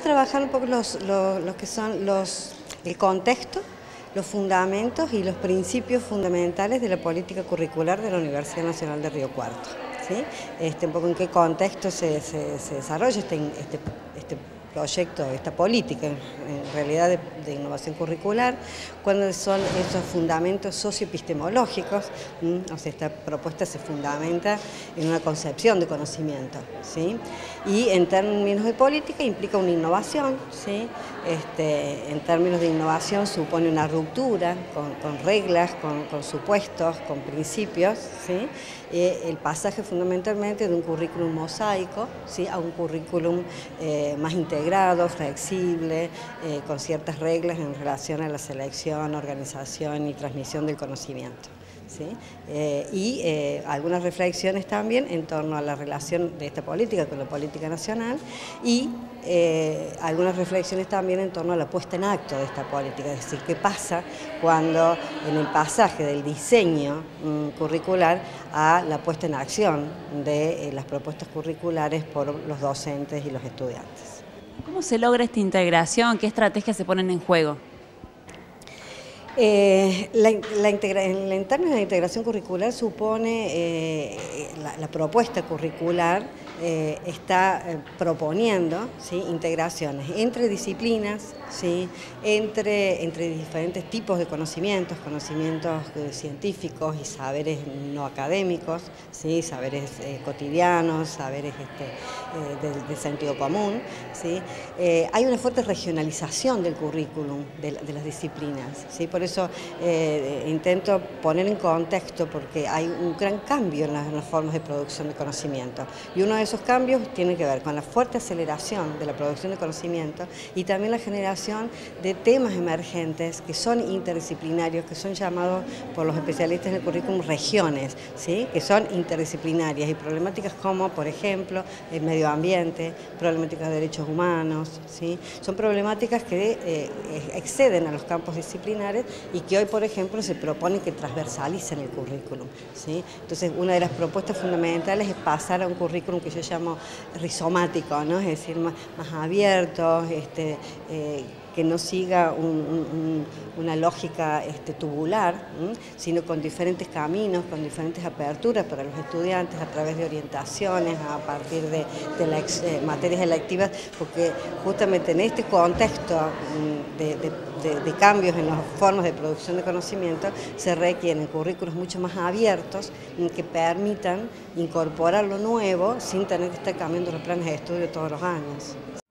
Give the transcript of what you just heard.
trabajar un poco lo que son el contexto, los fundamentos y los principios fundamentales de la política curricular de la Universidad Nacional de Río Cuarto, ¿sí? Un poco en qué contexto se desarrolla este proyecto, esta política en realidad de innovación curricular, cuáles son esos fundamentos socioepistemológicos, o sea, esta propuesta se fundamenta en una concepción de conocimiento, ¿sí? Y en términos de política implica una innovación, ¿sí? En términos de innovación supone una ruptura con reglas, con supuestos, con principios, ¿sí? El pasaje fundamentalmente de un currículum mosaico, ¿sí? A un currículum más integrado, flexible, con ciertas reglas en relación a la selección, organización y transmisión del conocimiento, ¿sí? Algunas reflexiones también en torno a la relación de esta política con la política nacional y algunas reflexiones también en torno a la puesta en acto de esta política, es decir, qué pasa cuando en el pasaje del diseño curricular a la puesta en acción de las propuestas curriculares por los docentes y los estudiantes. ¿Cómo se logra esta integración? ¿Qué estrategias se ponen en juego? En términos de la integración curricular supone la propuesta curricular está proponiendo, ¿sí? Integraciones entre disciplinas, ¿sí? entre diferentes tipos de conocimientos científicos y saberes no académicos, ¿sí? Saberes cotidianos, saberes de sentido común, ¿sí? Hay una fuerte regionalización del currículum de las disciplinas, ¿sí? Por eso intento poner en contexto porque hay un gran cambio en las formas de producción de conocimiento y uno de esos cambios tiene que ver con la fuerte aceleración de la producción de conocimiento y también la generación de temas emergentes que son interdisciplinarios, que son llamados por los especialistas en el currículum regiones, ¿sí? Que son interdisciplinarias y problemáticas como, por ejemplo, el medio ambiente, problemáticas de derechos humanos, ¿sí? Son problemáticas que exceden a los campos disciplinares y que hoy, por ejemplo, se propone que transversalicen el currículum, ¿sí? Entonces, una de las propuestas fundamentales es pasar a un currículum que yo llamo rizomático, ¿no? Es decir, más abierto, que no siga una lógica tubular, sino con diferentes caminos, con diferentes aperturas para los estudiantes a través de orientaciones, a partir de materias electivas, porque justamente en este contexto de cambios en las formas de producción de conocimiento se requieren currículos mucho más abiertos que permitan incorporar lo nuevo sin tener que estar cambiando los planes de estudio todos los años.